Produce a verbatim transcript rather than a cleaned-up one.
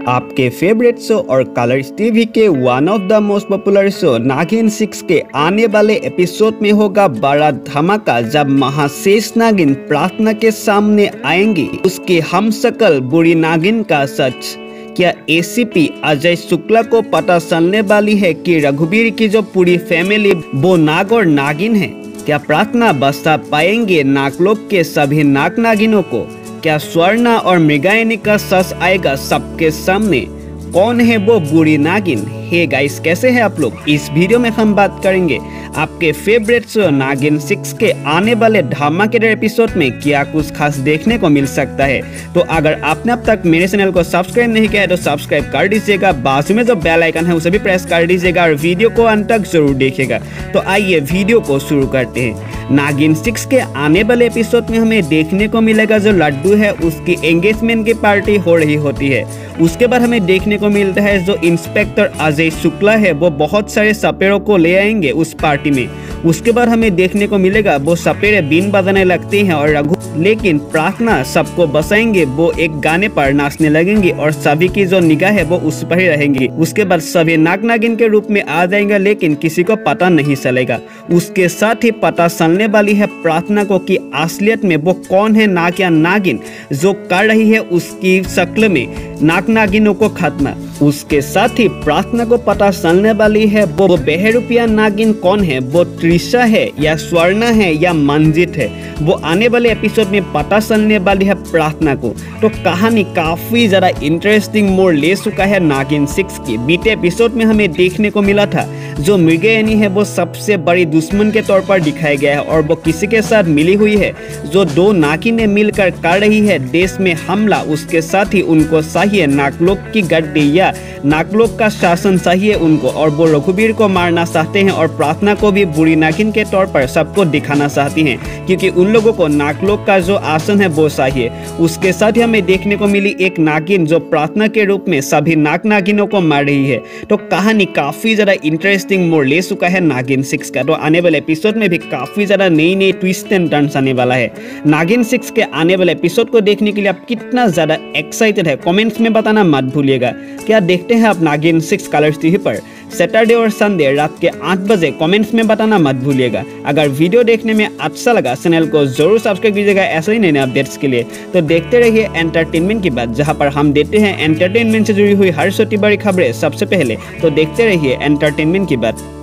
आपके favourite show और Colors TV के one of the most popular show Naagin six के आने वाले एपिसोड में होगा बड़ा धमाका जब महाशेष नागिन प्रार्थना के सामने आएंगी। उसके हमशक्ल बुरी नागिन का सच क्या एसीपी अजय शुक्ला को पता चलने वाली है कि रघुवीर की जो पूरी फैमिली वो नाग और नागिन है। क्या प्रार्थना बचा पाएंगे नागलोक के सभी नाग नागिनों को। क्या स्वर्णा और मृगायनी का सच आएगा सबके सामने। कौन है वो बुरी नागिन। हे गाइस, कैसे हैं आप लोग। इस वीडियो में हम बात करेंगे आपके फेवरेट शो नागिन सिक्स के आने वाले धमाकेदार एपिसोड में क्या कुछ खास देखने को मिल सकता है। तो अगर आपने अब तक मेरे चैनल को सब्सक्राइब नहीं किया है तो सब्सक्राइब कर दीजिएगा, बाजू में जो बेल आइकन है उसे भी प्रेस कर दीजिएगा और वीडियो को अंत तक जरूर देखिएगा। तो आइए वीडियो को शुरू करते हैं। नागिन सिक्स के आने वाले एपिसोड में हमें देखने को मिलेगा जो लड्डू है उसकी एंगेजमेंट की पार्टी हो रही होती है। उसके बाद हमें देखने को मिलता है जो इंस्पेक्टर अजय शुक्ला है वो बहुत सारे सपेरों को ले आएंगे उस पार्टी में। उसके बाद हमें देखने को मिलेगा वो सपेरे बीन बजाने लगते हैं और रघु लेकिन प्रार्थना सबको बसाएंगे। वो एक गाने पर नाचने लगेंगे और सभी की जो निगाह है वो उस पर ही रहेंगी। उसके बाद सभी नाग नागिन के रूप में आ जाएंगे लेकिन किसी को पता नहीं चलेगा। उसके साथ ही पता चलने वाली है प्रार्थना को कि असलियत में वो कौन है नाग या नागिन जो कर रही है उसकी शक्ल में नाग नागिनों को खत्म। उसके साथ ही प्रार्थना को पता चलने वाली है वो, वो बेहरूपिया नागिन कौन है, वो त्रिशा है या स्वर्णा है या मंजित है। वो आने वाले एपिसोड में पता चलने वाली है प्रार्थना को। तो कहानी काफी ज्यादा इंटरेस्टिंग मोड़ ले चुका है नागिन सिक्स की। बीते एपिसोड में हमें देखने को मिला था जो मृगायनी है वो सबसे बड़ी दुश्मन के तौर पर दिखाया गया है और वो किसी के साथ मिली हुई है जो दो नागिनें मिलकर कर रही है देश में हमला। उसके साथ ही उनको चाहिए नागलोक की गद्दी या नागलोक का शासन चाहिए उनको और वो रघुवीर को मारना चाहते हैं और प्रार्थना को भी बुरी नागिन के तौर पर सबको दिखाना चाहती हैं क्योंकि उन लोगों को नागलोक का जो आसन है वो चाहिए। उसके साथ ही हमें देखने को मिली एक नागिन जो प्रार्थना के रूप में सभी नाग नागिनों को मार रही है। तो कहानी काफी ज्यादा इंटरेस्टिंग मोड़ ले चुका है नागिन सिक्स का। तो आने वाले एपिसोड में भी काफी ज्यादा नई नई ट्विस्ट एंड टर्न्स आने वाला है। नागिन सिक्स के आने वाले एपिसोड को देखने के लिए आप कितना ज्यादा एक्साइटेड है कमेंट्स में बताना मत भूलिएगा। क्या देखते हैं आप नागिन सिक्स कलर्स टीवी पर सैटरडे और संडे रात के आठ बजे कमेंट्स में बताना मत भूलिएगा। अगर वीडियो देखने में अच्छा लगा चैनल को जरूर सब्सक्राइब कीजिएगा ऐसे ही नए नए अपडेट्स के लिए। तो देखते रहिए एंटरटेनमेंट की बात, जहां पर हम देते हैं एंटरटेनमेंट से जुड़ी हुई हर छोटी बड़ी खबरें सबसे पहले। तो देखते रहिए एंटरटेनमेंट की बात।